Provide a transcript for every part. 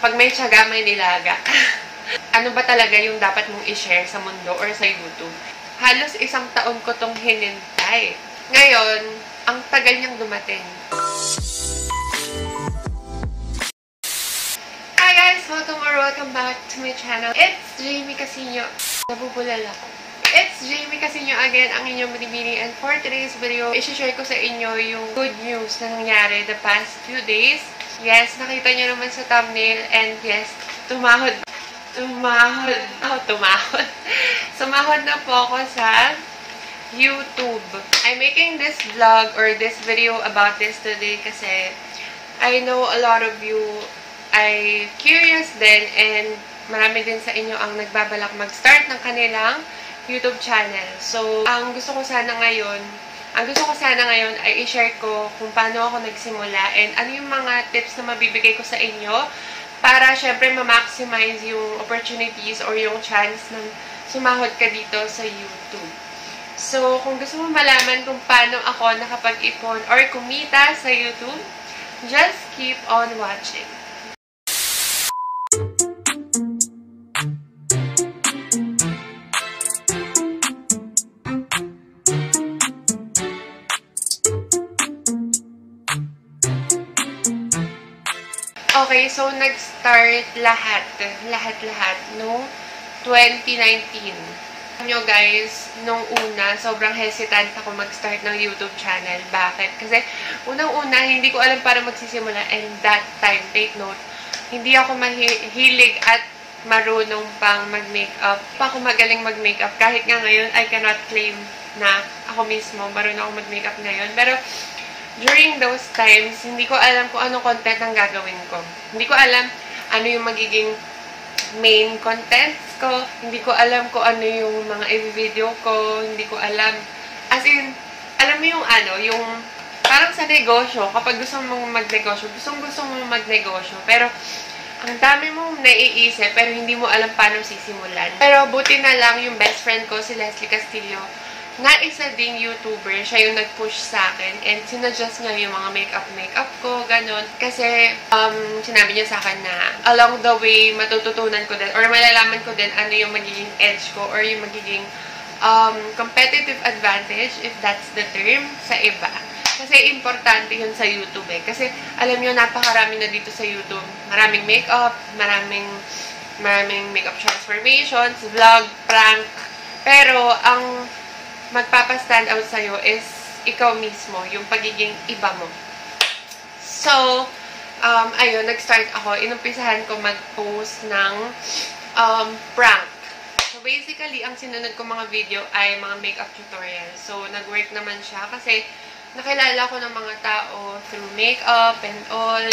Pag may tiyaga, may nilaga. Ano ba talaga yung dapat mong i-share sa mundo or sa YouTube? Halos 1 taon ko tong hinintay. Ngayon, ang tagal niyang dumating. Hi guys! Welcome back to my channel. It's Jamie Casino. Nabubulal ako. It's Jamie Casino again, ang inyong binibini. And for today's video, i-share ko sa inyo yung good news na nangyari the past few days. Yes, nakita niyo naman sa thumbnail. And yes, tumahod na po ako sa YouTube. I'm making this vlog or this video about this today kasi I know a lot of you ay curious din and marami din sa inyo ang nagbabalak mag-start ng kanilang YouTube channel. So, ang gusto ko sana ngayon ay i-share ko kung paano ako nagsimula and ano yung mga tips na mabibigay ko sa inyo para syempre ma-maximize yung opportunities or yung chance na sumahod ka dito sa YouTube. So, kung gusto mo malaman kung paano ako nakapag-ipon or kumita sa YouTube, just keep on watching. Okay, so nag-start lahat no 2019. Nyo guys, nung una, sobrang hesitant ako mag-start ng YouTube channel. Bakit? Kasi unang-una, hindi ko alam para magsisimula and that time, take note, hindi ako mahilig at marunong pang mag-makeup. Pa ako magaling mag-makeup. Kahit nga ngayon, I cannot claim na ako mismo marunong ako mag-makeup ngayon. Pero during those times, hindi ko alam kung anong content ang gagawin ko. Hindi ko alam ano yung magiging main contents ko. Hindi ko alam kung ano yung mga i-video ko. Hindi ko alam. As in, alam mo yung ano, yung parang sa negosyo, kapag gusto mong magnegosyo, gusto mong magnegosyo. Pero, ang dami mong naiisip, pero hindi mo alam paano sisimulan. Pero, buti na lang yung best friend ko, si Leslie Castillo, na isa ding YouTuber, siya yung nag-push sa akin and sinuggest niya yung mga makeup ko, ganun. Kasi, sinabi niya sa akin na along the way, matututunan ko din or malalaman ko din ano yung magiging edge ko or yung magiging competitive advantage, if that's the term, sa iba. Kasi importante yun sa YouTube eh. Kasi, alam niyo, napakarami na dito sa YouTube. Maraming makeup, maraming makeup transformations, vlog, prank. Pero, ang magpapa-stand out sa'yo is ikaw mismo, yung pagiging iba mo. So, ayun, nag-start ako. Inumpisahan ko mag-post ng prank. So, basically, ang sinunod ko mga video ay mga makeup tutorials. So, nag-work naman siya kasi nakilala ko ng mga tao through makeup and all,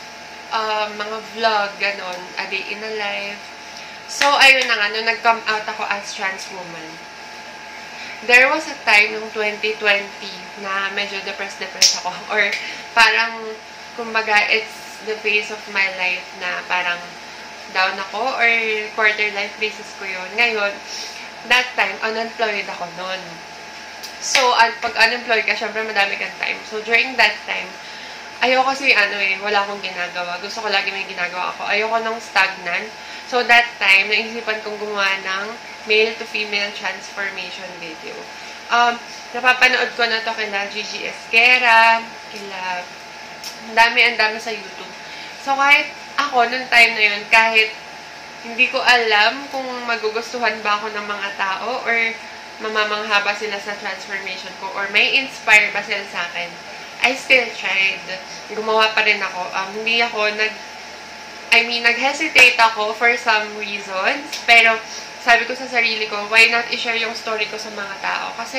mga vlog, ganon, a day in a life. So, ayun na nga, nung nag-come out ako as trans woman, there was a time noong 2020 na medyo depressed ako. Or parang, kumbaga, it's the phase of my life na parang down ako or quarter life basis ko yun. Ngayon, that time, unemployed ako noon. So, pag unemployed ka, syempre madami kang time. So, during that time, ayoko kasi wala akong ginagawa. Gusto ko lagi may ginagawa ako. Ayoko nang stagnant. So, that time, naisipan kong gumawa ng male to female transformation video. Napapanood ko na to kila Gigi Esquera, ang dami sa YouTube. So, kahit ako, nung time na yun, kahit hindi ko alam kung magugustuhan ba ako ng mga tao or mamamangha ba sila sa transformation ko or may inspire ba sila sa akin, I still tried. Gumawa pa rin ako. Nag-hesitate ako for some reasons, pero sabi ko sa sarili ko, why not i-share yung story ko sa mga tao? Kasi,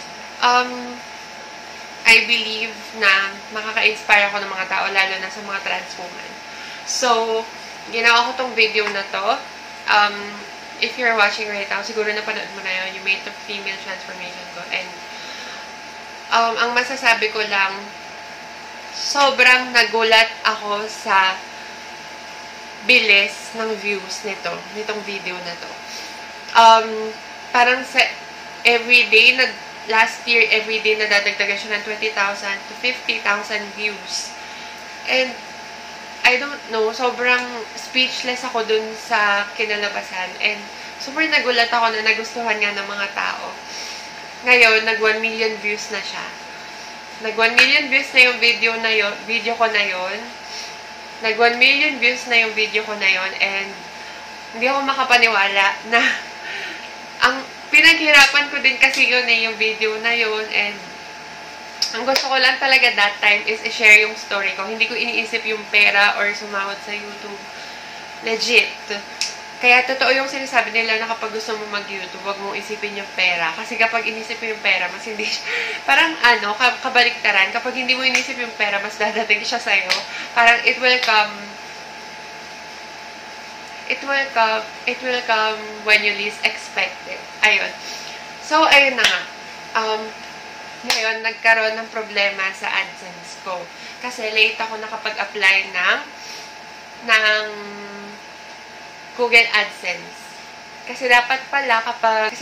I believe na makaka-inspire ako ng mga tao, lalo na sa mga trans women. So, ginawa ko tong video na to. If you're watching right now, siguro napanood mo na yun, yung male to female transformation ko. And, ang masasabi ko lang, sobrang nagulat ako sa bilis ng views nitong video na to. Parang sa everyday, last year, everyday nadadagdagan siya ng 20,000 to 50,000 views. And I don't know, sobrang speechless ako dun sa kinalabasan. And super nagulat ako na nagustuhan nga ng mga tao. Ngayon, nag 1 million views na siya. Nag 1 million views na yung video ko na yon. Nag 1 million views na yung video ko na yon. And hindi ako makapaniwala na ang pinaghirapan ko din kasi yun yung video na yun. And ang gusto ko lang talaga that time is i-share yung story ko. Hindi ko iniisip yung pera or sumahod sa YouTube. Legit. Kaya totoo yung sinasabi nila na kapag gusto mo mag-YouTube, wag mong isipin yung pera. Kasi kapag inisip mo yung pera, mas hindi parang kabaliktaran. Kapag hindi mo inisip yung pera, mas dadating siya sa'yo. Parang it will come when you least expect it. Ayun. So, ayun na nga. Ngayon, nagkaroon ng problema sa AdSense ko. Kasi late ako nakapag-apply ng Google AdSense. Kasi dapat pala kapag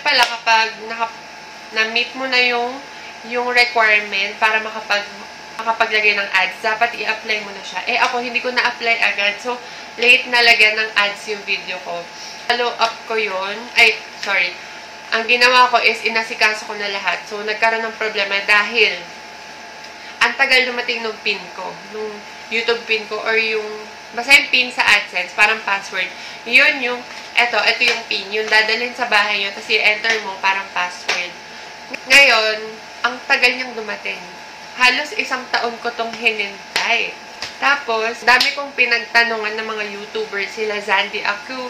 na-meet mo na yung requirement para makapaglagay ng ads, dapat i-apply mo na siya. Ako, hindi ko na-apply agad. So, late na lagyan ng ads yung video ko. Follow up ko yun. Ang ginawa ko is inasikaso ko na lahat. So, nagkaroon ng problema dahil ang tagal dumating nung PIN ko. Nung YouTube PIN ko or basta yung PIN sa AdSense, parang password. Ito yung PIN. Yung dadalhin sa bahay nyo, tapos i-enter mo, parang password. Ngayon, ang tagal niyang dumating. Halos 1 taon ko tong hinintay. Tapos, dami kong pinagtanungan ng mga YouTubers, sila Zandy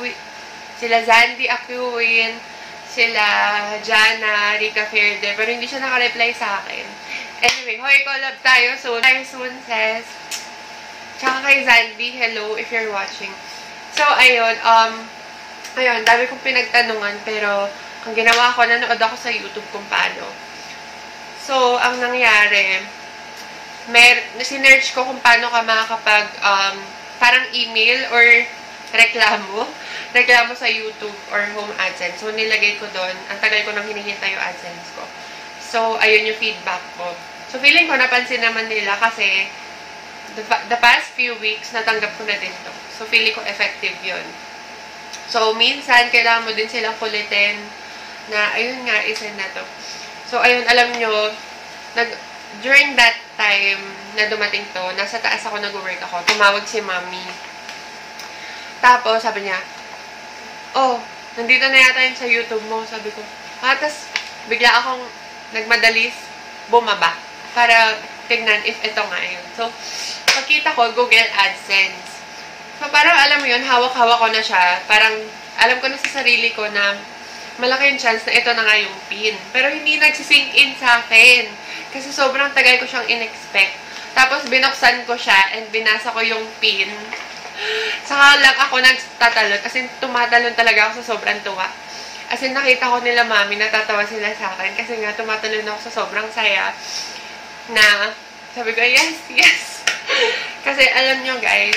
Acuin, sila Jana, Rica Fairde, pero hindi siya nakareply sa akin. Anyway, hoy, collab tayo soon, sis. Tsaka kay Zandy, hello if you're watching. So, ayun, dami kong pinagtanungan, pero ang ginawa ko, nanood ako sa YouTube kung paano. So, ang nangyari, sinerch ko kung paano ka makakapag, parang email or reklamo sa YouTube or Home AdSense. So, nilagay ko doon. Ang tagal ko nang hinihintay yung AdSense ko. So, ayun yung feedback ko. So, feeling ko napansin naman nila kasi the past few weeks, natanggap ko na din to. So, feeling ko effective yun. So, minsan, kailangan mo din silang kulitin na, ayun nga, isend na to. So, ayun, alam nyo, during that time na dumating to, nasa taas ako nag-work ako. Tumawag si Mami. Tapos, sabi niya, nandito na yata yun sa YouTube mo. Sabi ko, tapos, bigla akong nagmadalis bumaba para tignan if ito nga yun. So, pagkita ko, Google AdSense. So, parang alam mo yun, hawak-hawak ko na siya. Parang, alam ko na sa sarili ko na malaki yung chance na ito na nga yung PIN. Pero hindi nagsisink in sa akin. Kasi sobrang tagal ko siyang in-expect. Tapos, binuksan ko siya and binasa ko yung PIN. Saka lang ako nagtatalon. Kasi tumatalon talaga ako sa sobrang tuwa. As in, nakita ko nila Mami, natatawa sila sa akin. Kasi nga, tumatalon ako sa sobrang saya. Na, sabi ko, yes. Kasi alam nyo guys,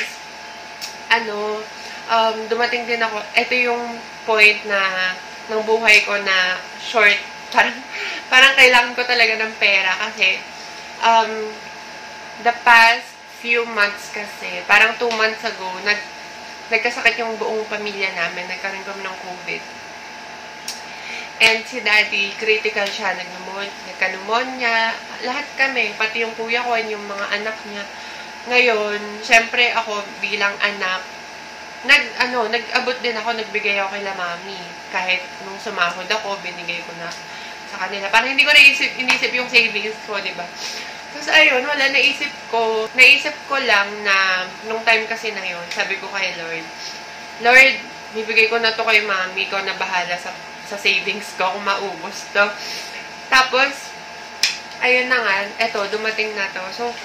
dumating din ako, ito yung point ng buhay ko na short. Parang kailangan ko talaga ng pera kasi, the past few months kasi, parang 2 months ago, nagkasakit yung buong pamilya namin. Nagkaroon kami ng COVID. And si Daddy, critical siya. Nagka-pneumonia. Lahat kami, pati yung kuya ko and yung mga anak niya. Ngayon, syempre ako bilang anak, nag-abot din ako, nagbigay ako kay Mami. Kahit nung sumahod ako, binigay ko na sa kanila. Parang hindi ko inisip yung savings ko, diba? Tapos ayun, naisip ko lang na, nung time kasi na yun, sabi ko kay Lord, bibigay ko na to kay Mami, ko na bahala sa savings ko kung maubos to. Tapos, ayun na nga, eto, dumating na to. So,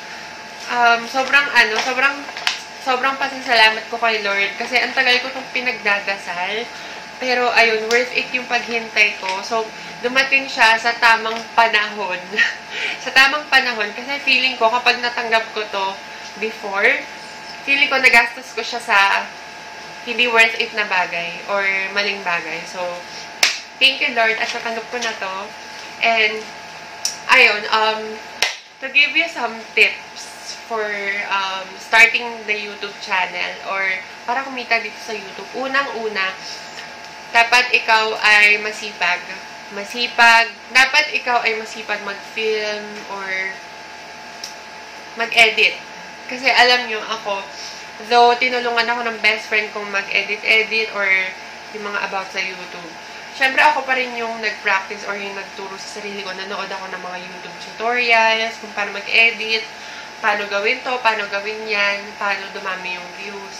sobrang pasasalamat ko kay Lord kasi ang tagal ko itong pinagdadasal. Pero, ayun, worth it yung paghintay ko. So, dumating siya sa tamang panahon. Sa tamang panahon, kasi feeling ko, kapag natanggap ko to before, feeling ko nagastos ko siya sa hindi worth it na bagay or maling bagay. So, thank you, Lord, at natanggap ko na to. And, ayun, to give you some tips for starting the YouTube channel or para kumita dito sa YouTube, unang-una, dapat ikaw ay masipag. Dapat ikaw ay masipag mag-film or mag-edit. Kasi alam nyo, ako, though tinulungan ako ng best friend kong mag-edit or yung mga about sa YouTube, syempre ako pa rin yung nag-practice or yung nagturo sa sarili ko. Nanood ako ng mga YouTube tutorials kung paano mag-edit, paano gawin to, paano gawin yan, paano dumami yung views.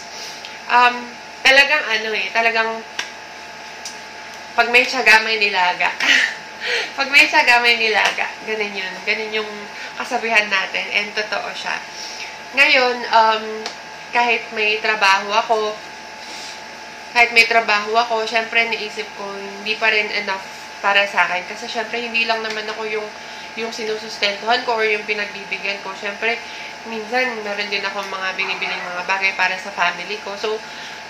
Talagang pag may tiyaga, may nilaga. Pag may tiyaga, may nilaga. Ganun yun. Ganun yung kasabihan natin. And totoo siya. Ngayon, kahit may trabaho ako, syempre naisip ko, hindi pa rin enough para sa akin. Kasi syempre, hindi lang naman ako yung sinusustentuhan ko or yung pinagbibigyan ko. Syempre, minsan, meron din ako mga binibiling mga bagay para sa family ko. So,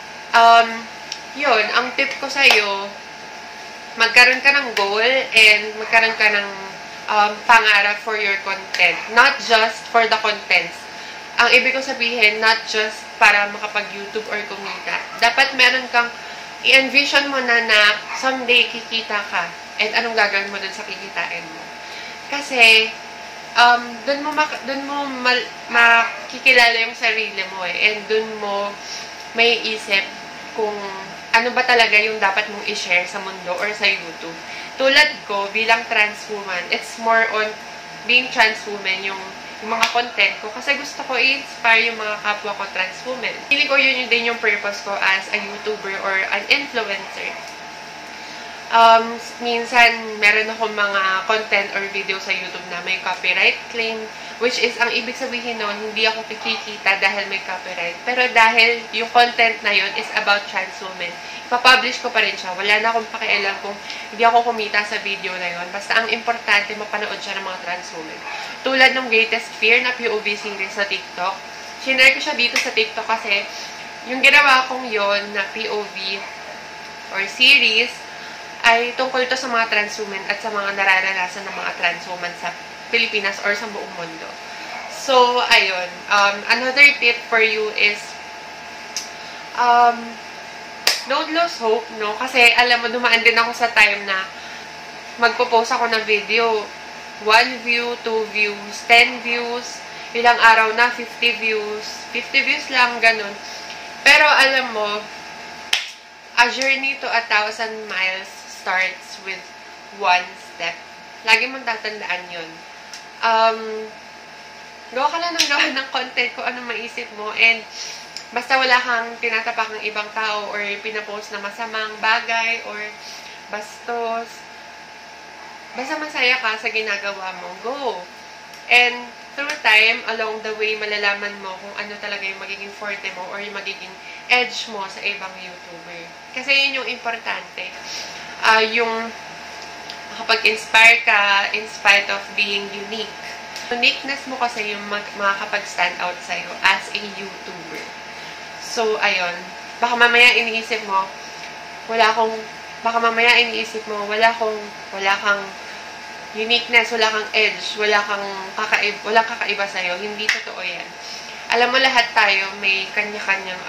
yun, ang tip ko sa'yo, magkaroon ka ng goal and magkaroon ka ng pangarap for your content. Not just for the contents. Ang ibig ko sabihin, not just para makapag-YouTube or kumita. Dapat meron kang, i-envision mo na someday kikita ka. And anong gagawin mo dun sa kikitain mo. Kasi, dun mo makikilala yung sarili mo And dun mo may isip kung ano ba talaga yung dapat mong i-share sa mundo or sa YouTube. Tulad ko, bilang trans woman, it's more on being trans woman yung mga content ko kasi gusto ko i-inspire yung mga kapwa ko trans women. Feeling ko yun din yung purpose ko as a YouTuber or an influencer. Minsan, meron akong mga content or video sa YouTube na may copyright claim, which is, ang ibig sabihin nun, hindi ako kikikita dahil may copyright. Pero dahil yung content na yun is about trans women, ipapublish ko pa rin siya. Wala na akong pakialam kung hindi ako kumita sa video na yun. Basta ang importante, mapanood siya ng mga trans women. Tulad ng Greatest Fear na POV series sa TikTok. Shinare ko siya dito sa TikTok kasi yung ginawa kong yon na POV or series ay tungkol to sa mga trans women at sa mga nararanasan ng mga trans women sa Pilipinas or sa buong mundo. So, ayun. Another tip for you is don't lose hope, no? Kasi, alam mo, dumaan din ako sa time na magpo-post ako ng video. 1 view, 2 views, 10 views, ilang araw na, 50 views. 50 views lang, ganun. Pero, alam mo, a journey to 1,000 miles starts with one step. Lagi mong tatandaan yun. Gawa ka lang ng content kung anong maisip mo. And, basta wala kang tinatapak ng ibang tao or pinapost na masamang bagay or bastos. Basta masaya ka sa ginagawa mo, go! And, through time, along the way, malalaman mo kung ano talaga yung magiging forte mo or yung magiging edge mo sa ibang YouTuber. Kasi yun yung importante. Yung makapag-inspire ka in spite of being unique. Uniqueness mo kasi yung makakapag-stand out sa'yo as a YouTuber. So, ayun. Baka mamaya iniisip mo, wala kang uniqueness, wala kang edge, wala kang kakaiba sa'yo. Hindi totoo yan. Alam mo, lahat tayo may kanya-kanyang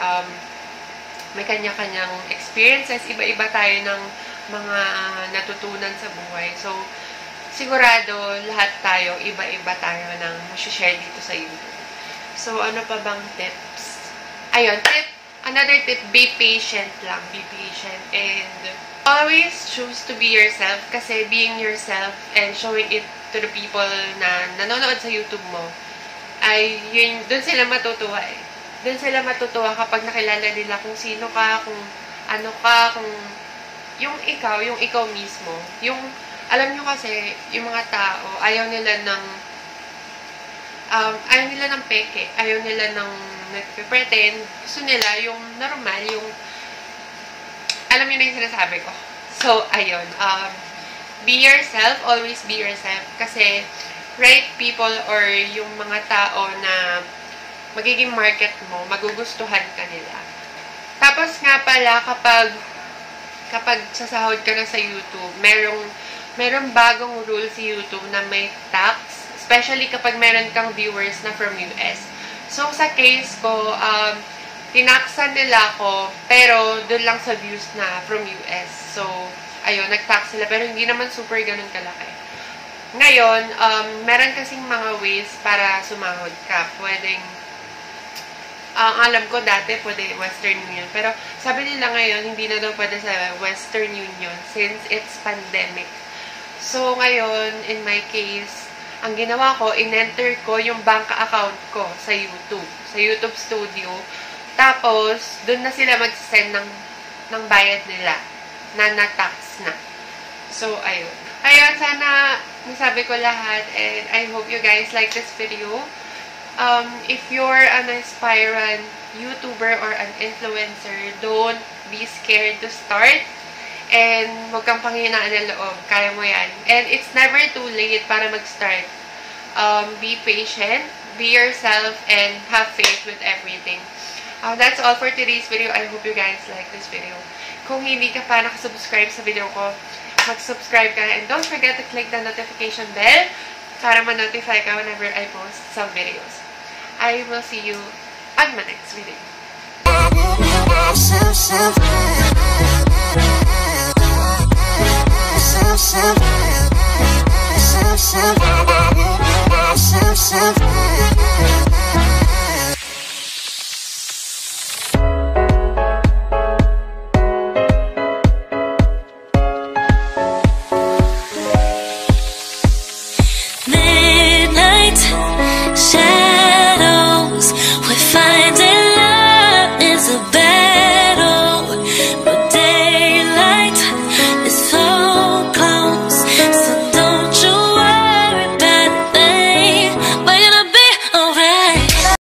experiences. Iba-iba tayo ng mga natutunan sa buhay. So, sigurado, lahat tayo, iba-iba tayo ng share dito sa YouTube. So, ano pa bang tips? Ayun, another tip, be patient lang. Be patient and always choose to be yourself kasi being yourself and showing it to the people na nanonood sa YouTube mo ay yun, dun sila matutuwa Dun sila matutuwa kapag nakilala nila kung sino ka, kung ano ka, kung yung ikaw mismo. Alam nyo kasi, yung mga tao, ayaw nila ng peke. Ayaw nila ng nagpe-pretend. Gusto nila yung normal, alam nyo na yung sinasabi ko. So, ayun. Be yourself. Always be yourself. Kasi, right people or yung mga tao na magiging market mo, magugustuhan ka nila. Tapos nga pala, kapag sasahod ka na sa YouTube, merong bagong rule si YouTube na may tax, especially kapag meron kang viewers na from US. So, sa case ko, tinaksan nila ako, pero doon lang sa views na from US. So, ayun, nag-tax sila, pero hindi naman super ganun kalaki. Ngayon, meron kasing mga ways para sumahod ka. Pwedeng, alam ko dati, pwede Western Union. Pero, sabi nila ngayon, hindi na daw pwede sa Western Union since it's pandemic. So, ngayon, in my case, ang ginawa ko, in-enter ko yung bank account ko sa YouTube Studio. Tapos, doon na sila mag-send ng bayad nila na na-tax na. So, ayun. Ayun, sana nasabi ko lahat and I hope you guys like this video. If you're an aspirant YouTuber or an influencer, don't be scared to start. And huwag kang panghinaan ng loob. Kaya mo yan. And it's never too late para mag-start. Be patient, be yourself, and have faith with everything. That's all for today's video. I hope you guys like this video. Kung hindi ka pa nakasubscribe sa video ko, mag-subscribe ka. And don't forget to click the notification bell para ma-notify ka whenever I post some videos. I will see you on my next video. Some